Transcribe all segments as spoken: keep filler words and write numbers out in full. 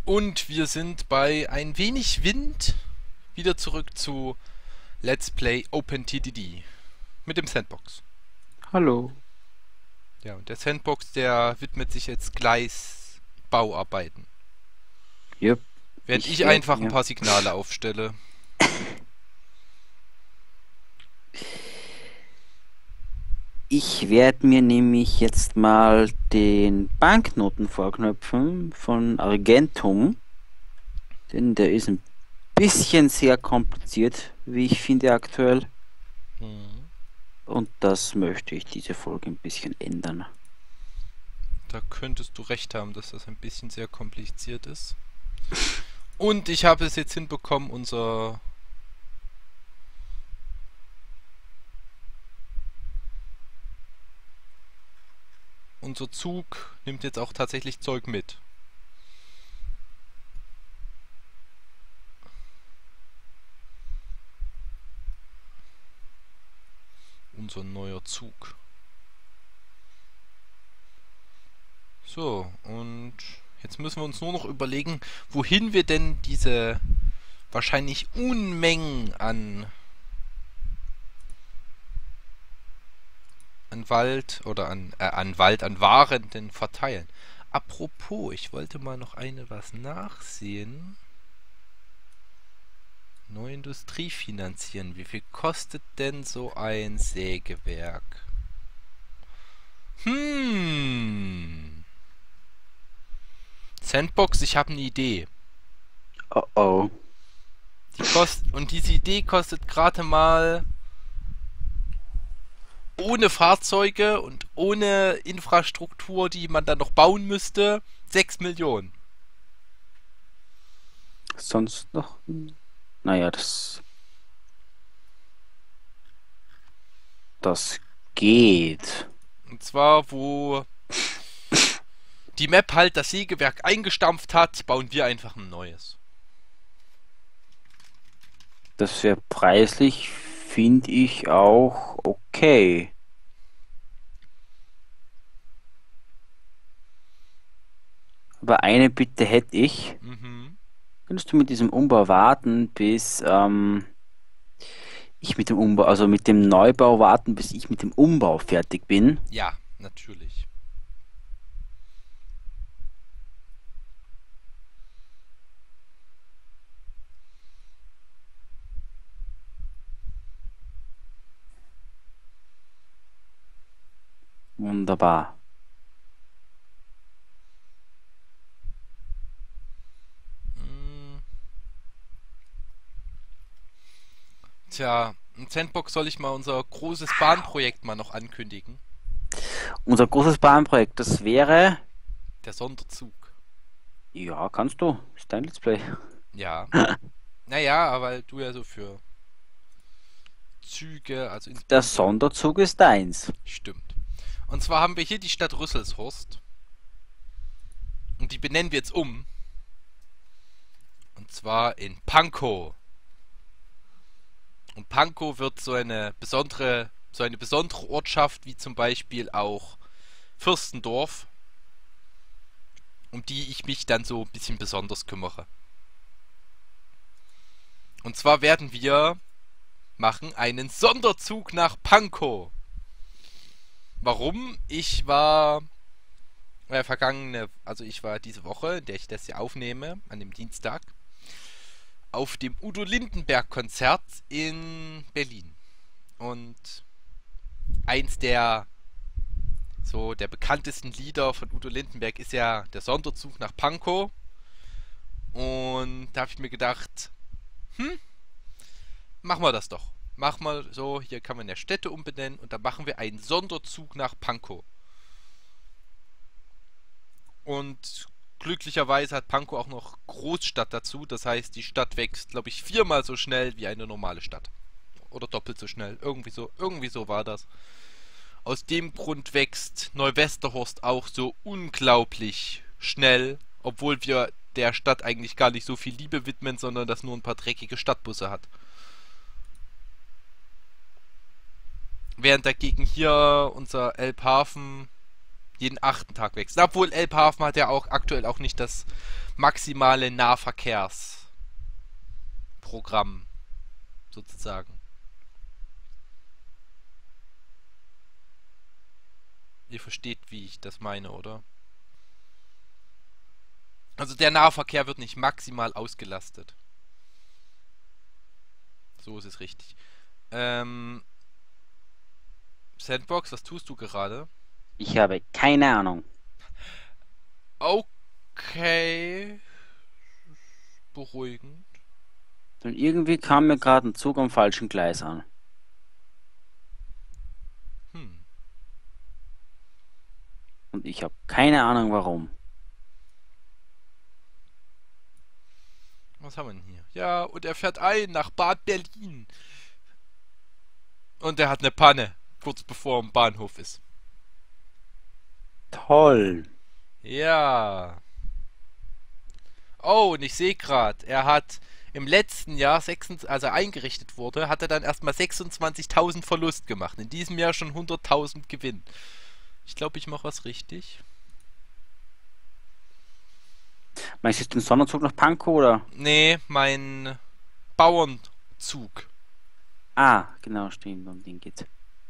Und wir sind bei ein wenig Wind wieder zurück zu Let's Play OpenTDD mit dem Sandbox. Hallo. Ja, und der Sandbox, der widmet sich jetzt Gleisbauarbeiten. Yep. Während Ich ich werd einfach ein mir, paar Signale aufstelle. ich werde mir nämlich jetzt mal den Banknoten vorknöpfen von Argentum. Denn der ist ein bisschen sehr kompliziert, wie ich finde aktuell. Hm. Und das möchte ich diese Folge ein bisschen ändern. Da könntest du recht haben, dass das ein bisschen sehr kompliziert ist. Und ich habe es jetzt hinbekommen, unser... Unser Zug nimmt jetzt auch tatsächlich Zeug mit. Unser neuer Zug. So, und jetzt müssen wir uns nur noch überlegen, wohin wir denn diese wahrscheinlich Unmengen an an Wald oder an äh, an Wald, an Waren denn verteilen. Apropos, ich wollte mal noch eine was nachsehen. Neue Industrie finanzieren. Wie viel kostet denn so ein Sägewerk? Hm. Sandbox, ich habe eine Idee. Oh oh. Die kost und diese Idee kostet gerade mal ohne Fahrzeuge und ohne Infrastruktur, die man dann noch bauen müsste, sechs Millionen. Sonst noch? Naja, das, das geht. Und zwar, wo die Map halt das Sägewerk eingestampft hat, bauen wir einfach ein neues. Das wäre preislich, finde ich auch okay. Aber eine Bitte hätte ich. Mhm. Könntest du mit diesem Umbau warten, bis ähm, ich mit dem Umbau, also mit dem Neubau warten, bis ich mit dem Umbau fertig bin? Ja, natürlich. Wunderbar. Hm. Tja, im Sandbox soll ich mal unser großes Bahnprojekt mal noch ankündigen. Unser großes Bahnprojekt, das wäre. Der Sonderzug. Ja, kannst du. Ist dein Let's Play. Ja. Naja, aber du ja so für Züge, also Der insbesondere... Sonderzug ist deins. Stimmt. Und zwar haben wir hier die Stadt Rüsselshorst. Und die benennen wir jetzt um. Und zwar in Pankow. Und Pankow wird so eine besondere, so eine besondere Ortschaft wie zum Beispiel auch Fürstendorf, um die ich mich dann so ein bisschen besonders kümmere. Und zwar werden wir machen einen Sonderzug nach Pankow. Warum? Ich war äh, vergangene, also ich war diese Woche, in der ich das hier aufnehme, an dem Dienstag, auf dem Udo Lindenberg Konzert in Berlin. Und eins der so der bekanntesten Lieder von Udo Lindenberg ist ja der Sonderzug nach Pankow. Und da habe ich mir gedacht, hm, machen wir das doch. Machen wir so, hier kann man ja Städte umbenennen und dann machen wir einen Sonderzug nach Pankow. Und glücklicherweise hat Pankow auch noch Großstadt dazu. Das heißt, die Stadt wächst, glaube ich, viermal so schnell wie eine normale Stadt. Oder doppelt so schnell. Irgendwie so, irgendwie so war das. Aus dem Grund wächst Neuwesterhorst auch so unglaublich schnell, obwohl wir der Stadt eigentlich gar nicht so viel Liebe widmen, sondern das nur ein paar dreckige Stadtbusse hat. Während dagegen hier unser Elbhafen Jeden achten Tag wechseln. Obwohl Elbhafen hat ja auch aktuell auch nicht das maximale Nahverkehrsprogramm sozusagen. Ihr versteht, wie ich das meine, oder? Also der Nahverkehr wird nicht maximal ausgelastet. So ist es richtig. Ähm, Sandbox, was tust du gerade? Ich habe keine Ahnung. Okay. Beruhigend. Und irgendwie kam mir gerade ein Zug am falschen Gleis an. Hm. Und ich habe keine Ahnung warum. Was haben wir denn hier? Ja, und er fährt ein nach Bad Berlin. Und er hat eine Panne, kurz bevor er am Bahnhof ist. Toll. Ja. Oh, und ich sehe gerade, er hat im letzten Jahr, sechsundzwanzig, als er eingerichtet wurde, hat er dann erstmal sechsundzwanzigtausend Verlust gemacht. In diesem Jahr schon hunderttausend Gewinn. Ich glaube, ich mache was richtig. Meinst du den Sonderzug nach Pankow oder? Nee, mein Bauernzug. Ah, genau, stimmt, um den geht's.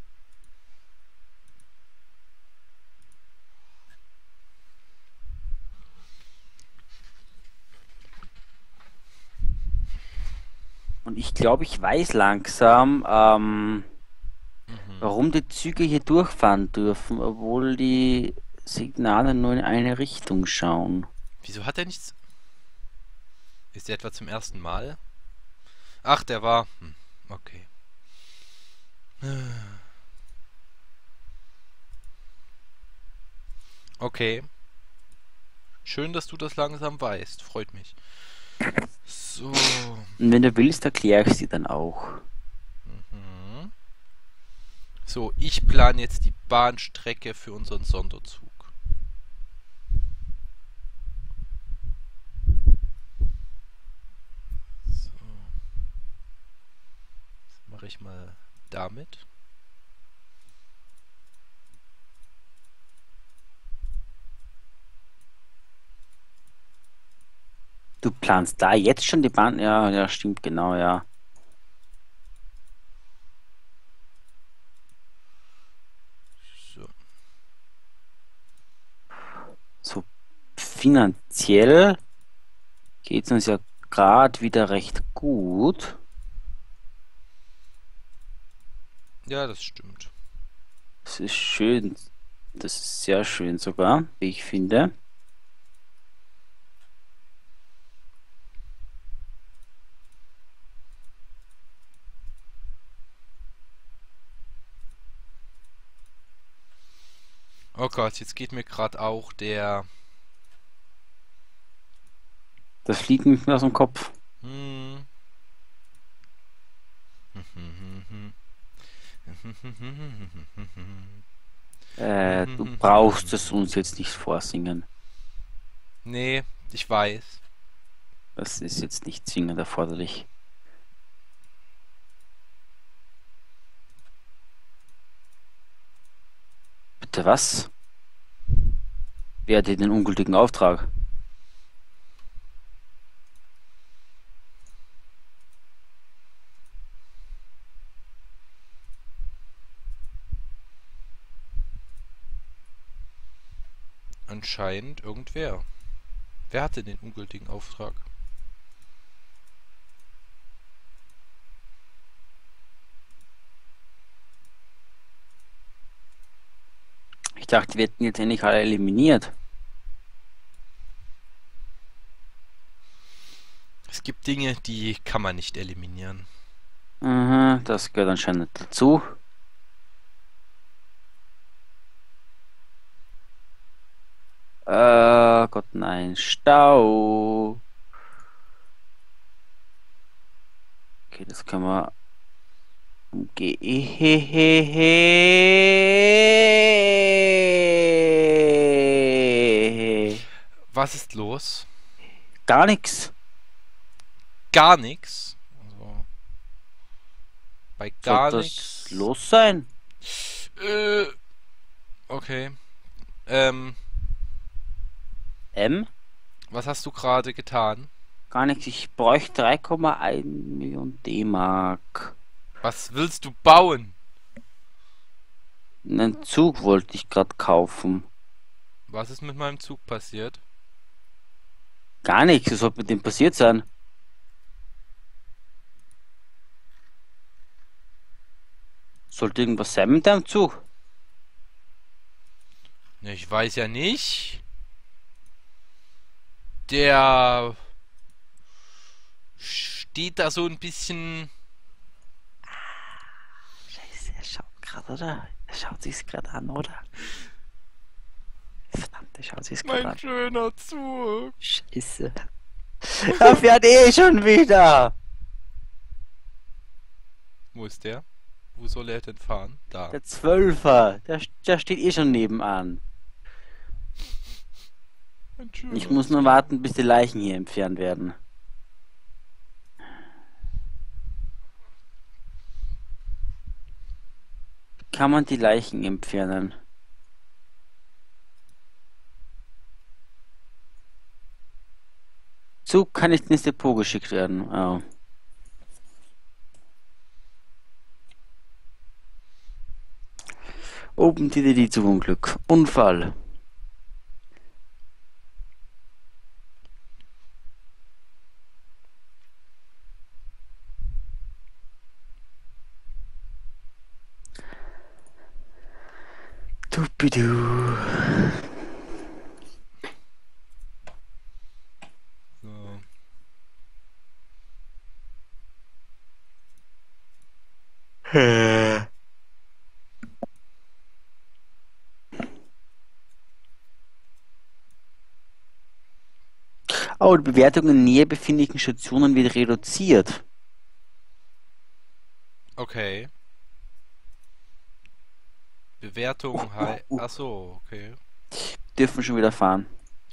Und ich glaube, ich weiß langsam, ähm, Mhm. warum die Züge hier durchfahren dürfen, obwohl die Signale nur in eine Richtung schauen. Wieso hat er nichts? Ist der etwa zum ersten Mal? Ach, der war. Hm, okay. Okay. Schön, dass du das langsam weißt. Freut mich. So. Und wenn du willst, erkläre ich sie dann auch. Mhm. So, ich plane jetzt die Bahnstrecke für unseren Sonderzug. So. Das mache ich mal damit. Du planst da jetzt schon die Bahn? Ja, ja, stimmt, genau, ja. So. So finanziell geht es uns ja gerade wieder recht gut. Ja, das stimmt. Das ist schön. Das ist sehr schön sogar, wie ich finde. Oh Gott, jetzt geht mir gerade auch der. Das fliegt mir aus dem Kopf. Hm. Äh, du brauchst es uns jetzt nicht vorsingen. Nee, ich weiß. Das ist jetzt nicht zwingend erforderlich. Bitte was? Wer hat dir den ungültigen Auftrag? Anscheinend irgendwer. Wer hatte den ungültigen Auftrag? Ich dachte, wir hätten jetzt endlich alle eliminiert. Es gibt Dinge, die kann man nicht eliminieren. Aha, das gehört anscheinend dazu. Äh, Gott, nein, Stau. Okay, das können wir umgehen. Was ist los? Gar nichts. Gar nichts. Also, bei gar Soll das nichts. los sein? Äh, okay. Ähm, M? was hast du gerade getan? Gar nichts. Ich bräuchte drei Komma eins Millionen D-Mark. Was willst du bauen? Einen Zug wollte ich gerade kaufen. Was ist mit meinem Zug passiert? Gar nichts. Was soll mit dem passiert sein? Sollte irgendwas sein mit deinem Zug? Ne, ich weiß ja nicht. Der steht da so ein bisschen. Scheiße, er schaut gerade, oder? Er schaut sich's gerade an, oder? Verdammt, er schaut sich's gerade Mein an. schöner Zug. Scheiße. Er fährt eh schon wieder. Wo ist der? Wo soll er denn fahren? Da. Der Zwölfer, der, der steht eh schon nebenan. Mein schöner Ich muss nur Zug. warten, bis die Leichen hier entfernt werden. Kann man die Leichen entfernen? Zug kann nicht ins Depot geschickt werden. Oh. Oben die die zum Unglück. Unfall. Dupidu. So. Oh, die Bewertung in näher befindlichen Stationen wird reduziert. Okay. Bewertung Uh, high. uh, uh. Ach so, okay. Dürfen schon wieder fahren.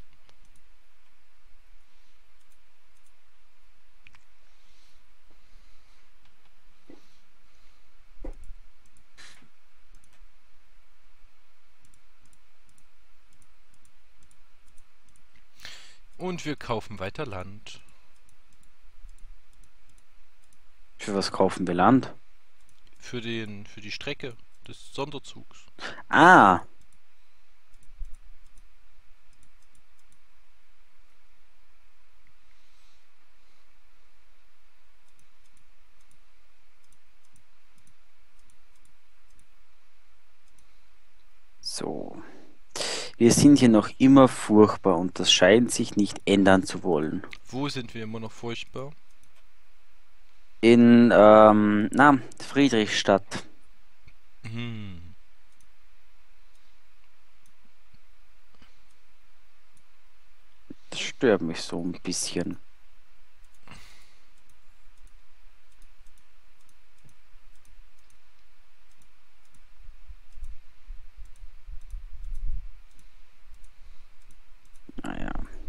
Und wir kaufen weiter Land. Für was kaufen wir Land? Für den, für die Strecke des Sonderzugs. Ah. So. Wir sind hier noch immer furchtbar und das scheint sich nicht ändern zu wollen. Wo sind wir immer noch furchtbar? In, ähm, na, Friedrichstadt. Hm. Das stört mich so ein bisschen. Naja.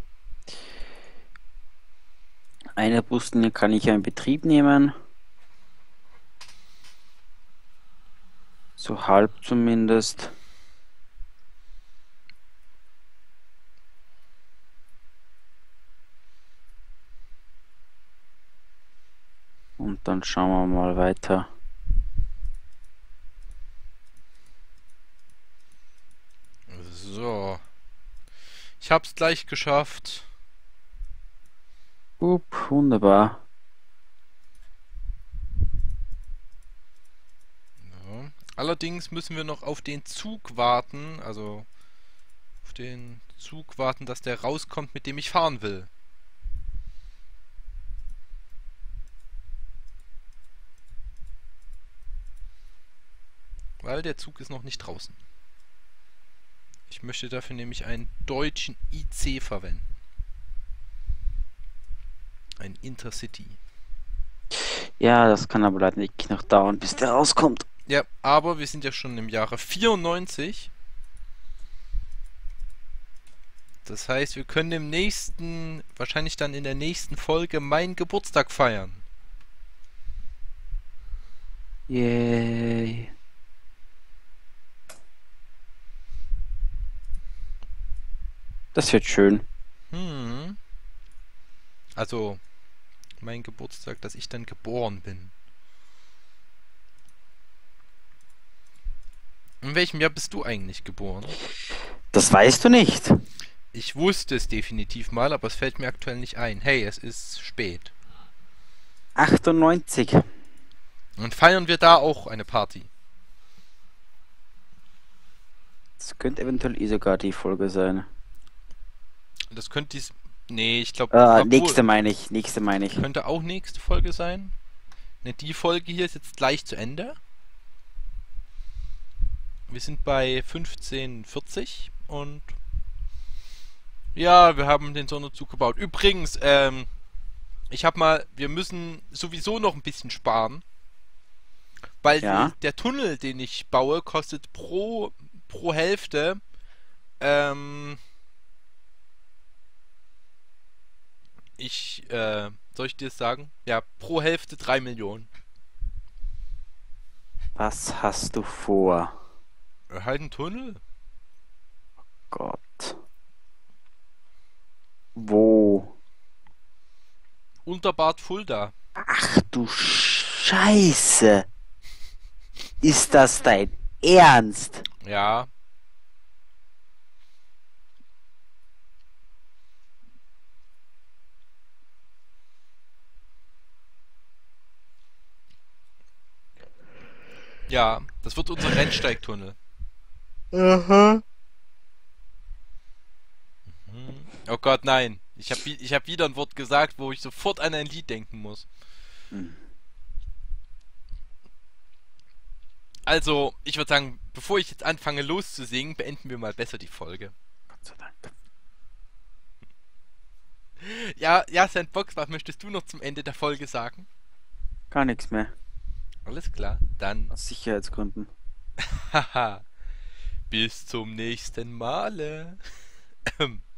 Eine Buslinie kann ich ja in Betrieb nehmen. So halb zumindest. Und dann schauen wir mal weiter. So. Ich hab's gleich geschafft. Up, wunderbar. Ja. Allerdings müssen wir noch auf den Zug warten, also auf den Zug warten, dass der rauskommt, mit dem ich fahren will. Weil der Zug ist noch nicht draußen. Ich möchte dafür nämlich einen deutschen I C verwenden. Ein Intercity. Ja, das kann aber leider nicht noch dauern, bis der rauskommt. Ja, aber wir sind ja schon im Jahre vierundneunzig. Das heißt, wir können im nächsten, wahrscheinlich dann in der nächsten Folge meinen Geburtstag feiern. Yay. Das wird schön. Hm. Also, mein Geburtstag, dass ich dann geboren bin. In welchem Jahr bist du eigentlich geboren? Das weißt du nicht. Ich wusste es definitiv mal, aber es fällt mir aktuell nicht ein. Hey, es ist spät. achtundneunzig. Und feiern wir da auch eine Party? Das könnte eventuell eh sogar die Folge sein. Das könnte dies... Nee, ich glaube... Äh, nächste meine ich. Nächste meine ich. Könnte auch nächste Folge sein. Ne, die Folge hier ist jetzt gleich zu Ende. Wir sind bei fünfzehn vierzig und... Ja, wir haben den Sonderzug gebaut. Übrigens, ähm... ich hab mal... Wir müssen sowieso noch ein bisschen sparen. Weil Ja. die, der Tunnel, den ich baue, kostet pro, pro Hälfte... Ähm... Ich, äh... Soll ich dir das sagen? Ja, pro Hälfte drei Millionen. Was hast du vor? Äh, Halt ein Tunnel? Gott. Wo? Unter Bad Fulda. Ach du Scheiße. Ist das dein Ernst? Ja. Ja, das wird unser Rennsteigtunnel. Aha. Hm. Oh Gott, nein. Ich habe ich hab wieder ein Wort gesagt, wo ich sofort an ein Lied denken muss. Hm. Also, ich würde sagen, bevor ich jetzt anfange loszusingen, beenden wir mal besser die Folge. Gott sei Dank. Ja, ja, Sandbox, was möchtest du noch zum Ende der Folge sagen? Gar nichts mehr. Alles klar, dann Aus Sicherheitsgründen. haha. Bis zum nächsten Male.